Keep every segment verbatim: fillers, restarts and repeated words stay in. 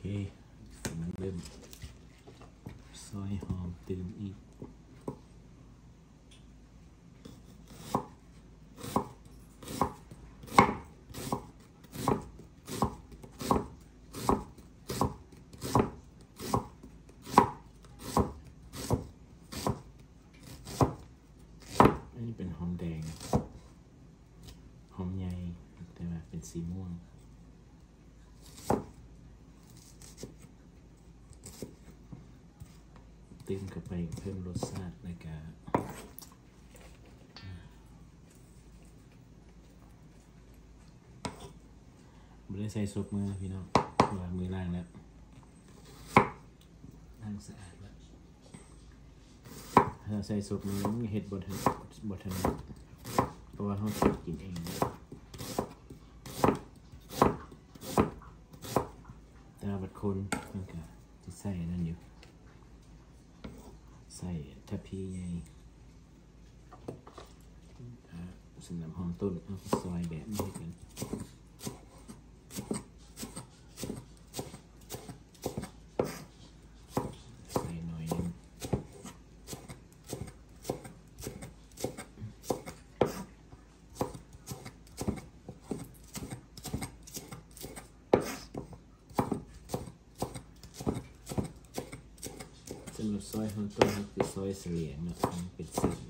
มันเริ่มซอยหอมตื่มอีกอันนี้เป็นหอมแดงหอมใหญ่แต่ว่าเป็นสีม่วงตื่มเข้าไปเพิ่มรสชาติในการไม่ได้ใส่ซบมือพี่น้องวางมือล่างแล้วล้างสะอาดแล้วถ้าใส่ซบมือมันเห็ดบดทันบดทันเพราะว่าเขาจะกินเองแต่บัดคนมันก็จะใส่นั่นอยู่ใส่ทัพพีไงสำหรับหอมต้นเอาไปซอยแบบนี้กันใส่หน่อยนึงสำหรับซอยหอมต้นคือซอยเสียงเนาะมันเป็นเส้น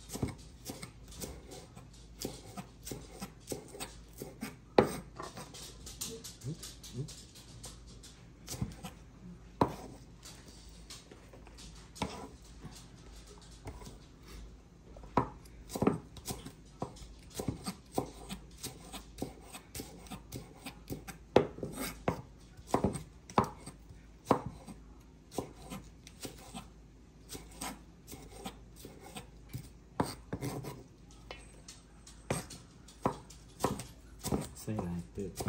ใส่ลายเปิด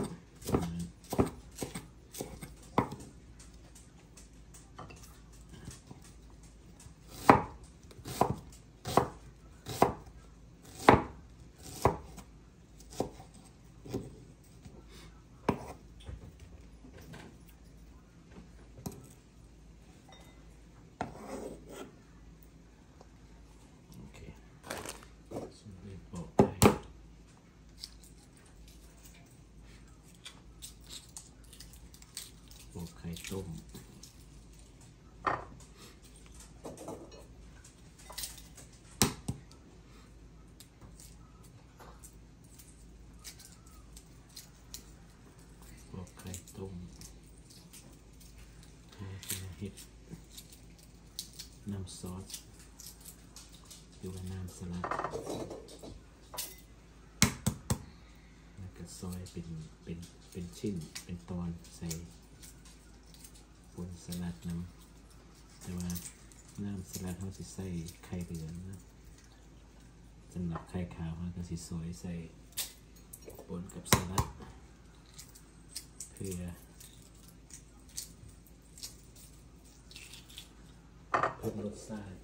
ไข่ต้มปอกไข่ต้มเห็ดน้ำซอสหรือว่าน้ำสลัดแล้วก็ซอยเป็นเป็นเป็นชิ้นเป็นตอนใส่บนสลัดน้ำแต่ว่าน้ำสลัดเขาจะใส่ไข่เหลืองนะสำหรับไข่ขาวเขาก็จะซอยใส่บนกับสลัดเพื่อเพิ่มรสชาติ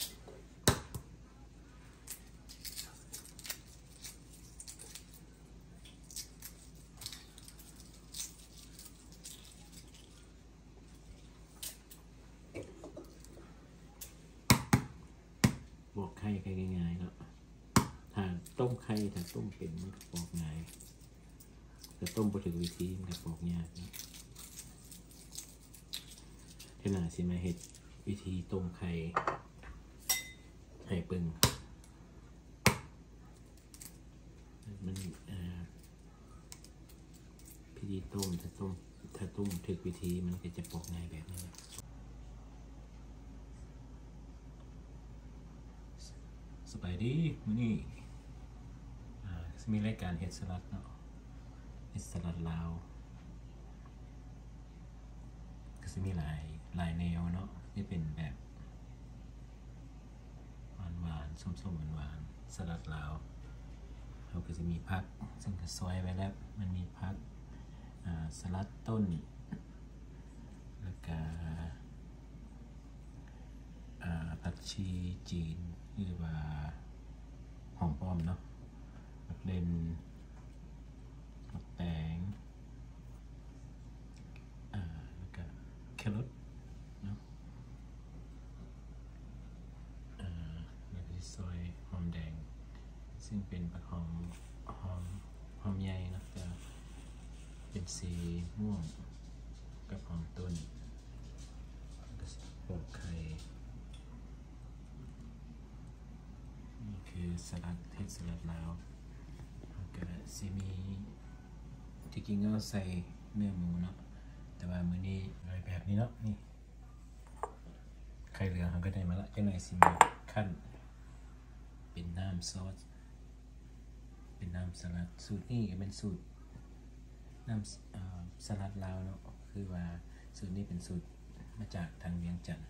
บอกไข่ไข่ง่ายๆเนาะถ้าต้มไข่ถ้าต้มเป็นมันก็ปอกง่ายแต่ต้มพอถึงวิธีมันก็ปอกยากนะขณะที่มาเห็ดวิธีต้มไข่ให้เปิงมันพิธีต้มถ้าต้มถ้าต้มถึงวิธีมันก็จะปอกง่ายแบบนี้สบายดีมื้อนี้มีรายการเฮ็ดสลัดเนาะเฮ็ดสลัดลาวก็จะมีหลายหลายแนวเนาะที่เป็นแบบหวานหวานส้มส้มหวานหวานสลัดลาวเราก็จะมีผักซึ่งก็ซอยไว้แล้วมันมีผักสลัดต้นแล้วก็ผักชีจีนหรือว่าหอมป้อมเนาะผักเลนผักแตงแล้วก็รอทเนาะอ่าแล้วก็ซอยหอมแดงซึ่งเป็นผักหอมหอมหอมใหญ่นะแต่เป็นสีม่วงกับหอมต้นก็ปอกไข่นี่คือสลัดเห็ดสลัดลาวก็สิมีที่กินก็ใส่เนื้อหมูเนาะแต่ว่ามื้อนี้อะไรแบบนี้เนาะนี่ไข่เหลืองเขาก็ได้มาละจังไหนสิมาขั้นเป็นน้ำซอสเป็นน้ำสลัดสูตรนี้ก็เป็นสูตรน้ำสลัดลาวเนาะคือว่าสูตรนี้เป็นสูตรมาจากทางเวียงจันทร์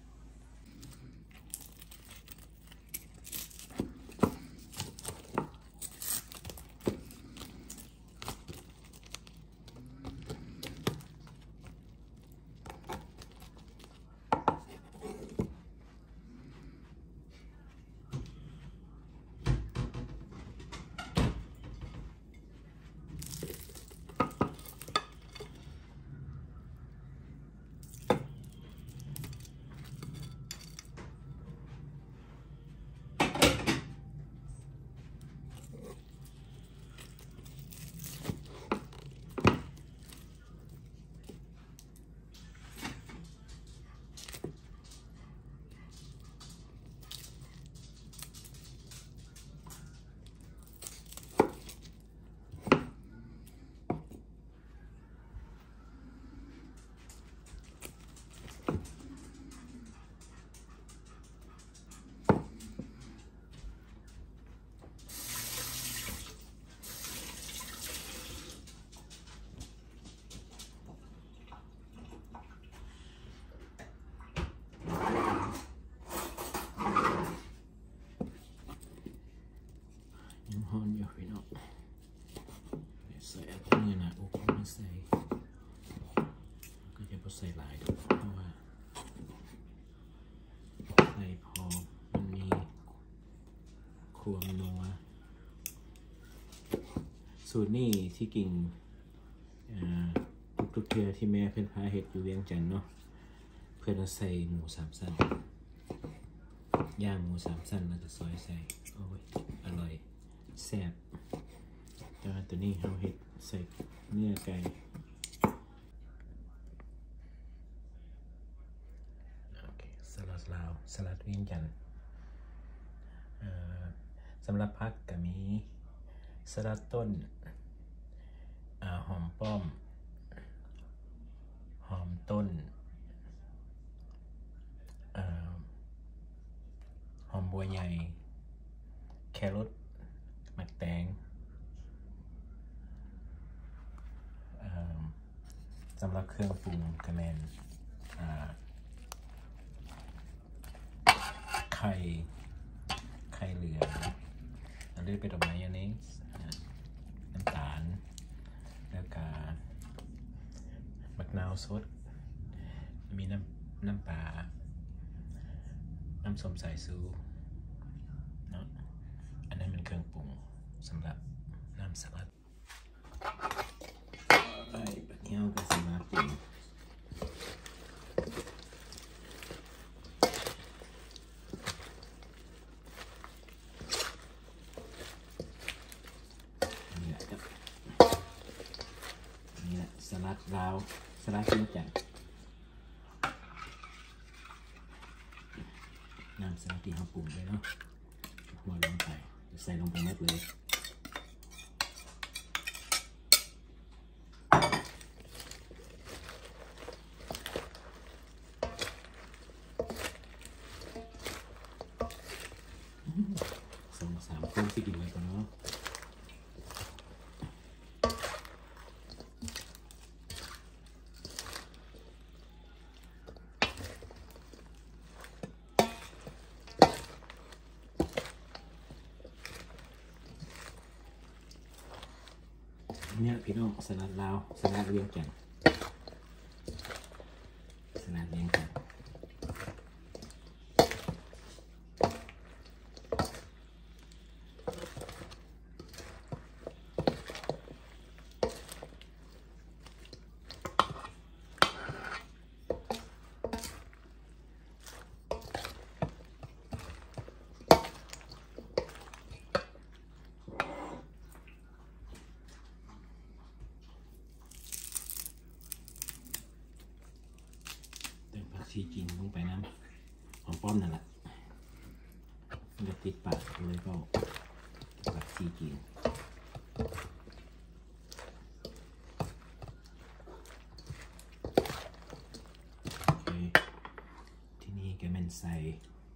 ยังฮอนอยู่พี่น้องใส่อันนี้นะอุปกรณ์ใส่ก็จะพอใส่หลายดูเพราะว่าใส่พอมันมีความนัวสูตรนี้ที่กิ่งทุกๆเทือที่แม่เพื่อนพาเห็ดอยู่เวียงจันทน์เนาะเพื่อนใส่หมูสามสั้นย่างหมูสามสั้นแล้วก็ซอยใส่โอ้ยอร่อยแซ่บแต่ว่าตัวนี้เราเห็ดใส่เนื้อไก่โอเคสลัดลาวสลัดเวียงจันทน์สำหรับพักก็มีสลัดต้นหอมป้อมหอมต้นหอมบัวใหญ่แครอทหมักแตงสำหรับเครื่องปรุงกระแมนไข่ไข่เหลืองเลือดไปดอกไม้อันนี้น้ำตาลแล้วก็มะนาวสดมีน้ำน้ำปลาน้ำส้มสายชูเนาะอันนั้นเป็นเครื่องปรุงสำหรับน้ำสลัดไอ้ปักเงี้ยวกับสมาปรุงนี่แหละครับนี่แหละสลัดลาวสลัดเวียงจันทน์น้ำสลัดที่เราปรุงไปเนาะหัวลงไปใส่ลงไปหมดเลยสองสามคนที่กินไว้ก่อนเนาะเนี่ยพี่น้องสลัดลาวสลัดเวียงจันทน์สลัดเวียงจันทน์ชีกินลงไปน้ำหอมป้อมนั่นแหละมันจะติดปากเลยก็ผักชีกินโอเคที่นี่แกมันใส่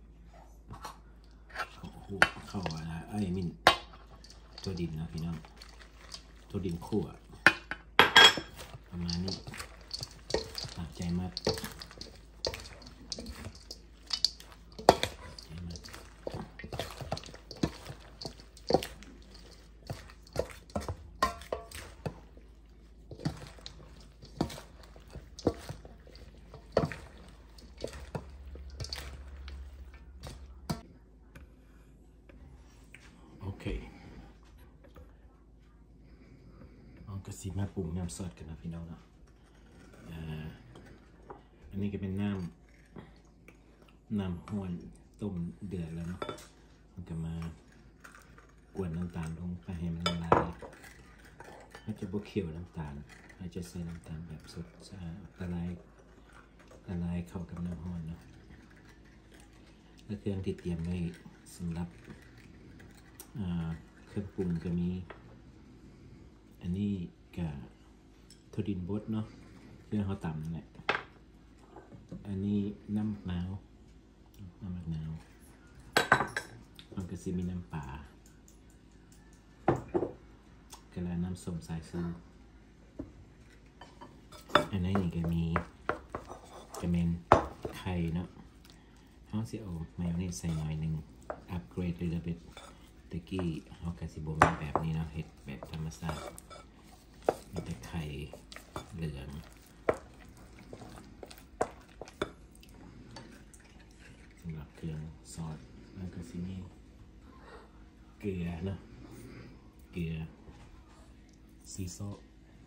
เข้าหัวเข้าอะไรไอ้มินตัวดินนะพี่น้องตัวดินคั่วประมาณนี้ตัดใจมัดโอเคเอากระสีมาปรุงน้ำซอสกันนะพี่น้องเนาะอันนี้ก็เป็นน้ำน้ำห้วนต้มเดือดแล้วเนาะมันก็มากวนน้ำตาลลงไปให้มันละลายเราจะบวกเคี่ยวน้ำตาลเราจะใส่น้ำตาลแบบสดละลายละลายเข้ากับน้ำห้วนเนาะและเครื่องที่เตรียมไว้สำหรับเครื่องปรุงก็มีอันนี้กับถั่วดินบดเนาะเครื่องเขาต่ำนั่นแหละอันนี้น้ำมะนาวน้ำมะนาวมันก็จะมีน้ำปลากระลาน้ำส้มสายซูอันนี้นี่ก็มีจะเป็นไข่เนาะเขาจะเอามายองเนสใส่หน่อยหนึ่งอัปเกรดเลยเป็นตะกี้เขากระสิบมีแบบนี้เนาะเห็ดแบบธรรมชาติมีแต่ไข่เหลืองสำหรับเครื่องซอสแล้วก็สิมีเกลือเนาะเกลือซีโซ่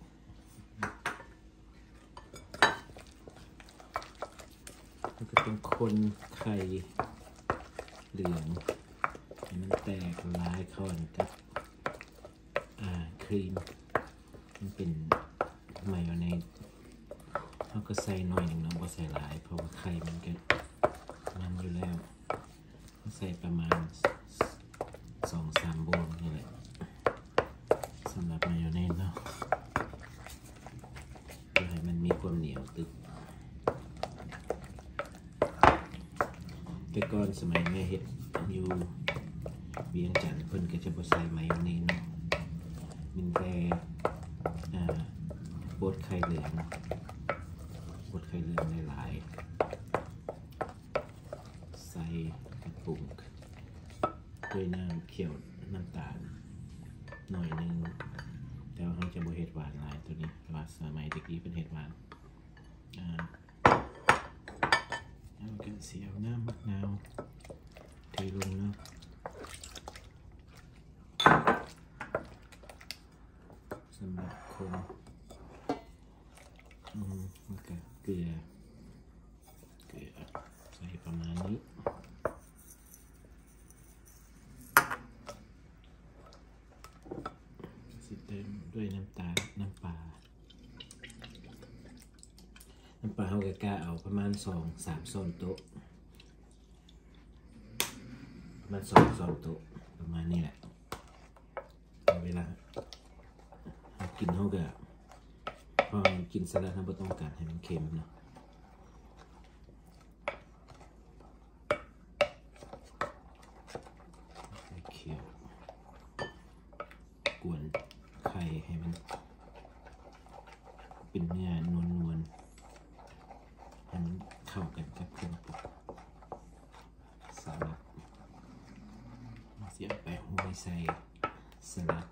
แล้วก็เป็นคนไข่เหลืองให้มันแตกลายเข้ากันกับครีมมันเป็นมายองเนสเขาก็ใส่หน่อยหนึ่งเนาะบ่ใส่หลายเพราะว่าไข่มันก็มันอยู่แล้วใส่ประมาณสองสามบวงนี่แหละสำหรับมายองเนสเนาะเพื่อให้มันมีความเหนียวตึกแต่ก่อนสมัยแม่เฮ็ดอยู่เวียงจันทร์เพิ่นก็จะบ่ใส่มายองเนสเนาะมินแต่บดไข่เหลืองบดไข่เหลืองหลายๆใส่กระปุกด้วยน้ำเขียวน้ำตาลหน่อยนึงแต่ว่าเขาจะบ่เห็ดหวานหลายตัวนี้ว่าสมัยตะกี้เป็นเห็ดหวานอ่าแล้วก็เสียวน้ำมะนาวเทลงเนาะสำหรับคนอืมแล้วก็เกลือเกลือใส่ประมาณนี้สิเติมด้วยน้ำตาลน้ำปลาน้ำปลาเขาก็กะเอาประมาณสองสามช้อนโต๊ะประมาณสองช้อนโต๊ะประมาณนี้แหละเวลาเรากินเขาก็พอกินสลัดเราไม่ต้องการให้มันเค็มเนาะเคี่ยวกวนไข่ให้มันเป็นเนื้อนวลๆให้มันเข้ากันกับเครื่องปรุงสลัดเสียไปห้อยใส่สลัด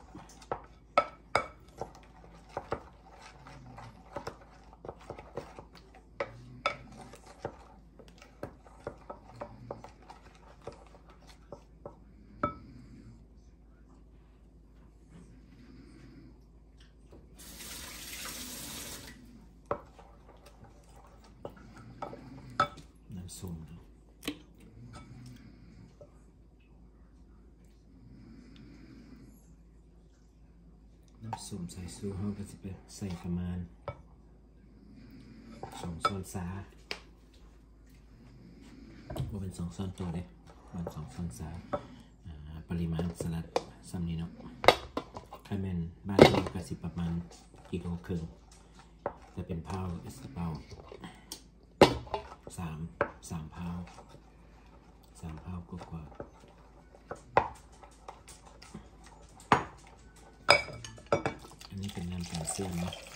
ส้มน้ำส้มใส่ซูเขาก็จะไปใส่ประมาณสองช้อนชาว่าเป็นสองช้อนโต๊ะเลยมันสองช้อนชาปริมาณสลัดซ้ำนี้เนาะไข่แมนบ้านเราก็สิประมาณกิโลครึ่งแต่เป็นเผาเอสเปาสามสามเผาสามเผากว่าอันนี้เป็นน้ำแคลเซียมเนาะ